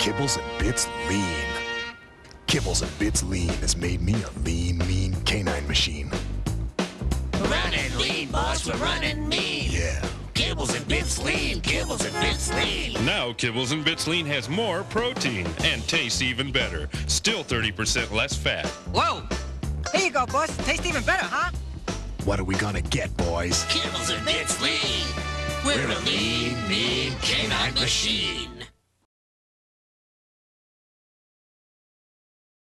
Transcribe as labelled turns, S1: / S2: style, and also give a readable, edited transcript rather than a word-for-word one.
S1: Kibbles and Bits Lean. Kibbles and Bits Lean has made me a lean, mean canine machine.
S2: Running lean, boss, we're running mean.
S1: Yeah.
S2: Kibbles and Bits Lean, Kibbles and Bits Lean.
S3: Now Kibbles and Bits Lean has more protein and tastes even better. Still 30% less fat.
S4: Whoa! Here you go, boss. Tastes even better, huh?
S1: What are we gonna get, boys?
S2: Kibbles and Bits Lean. We're a lean, mean canine machine.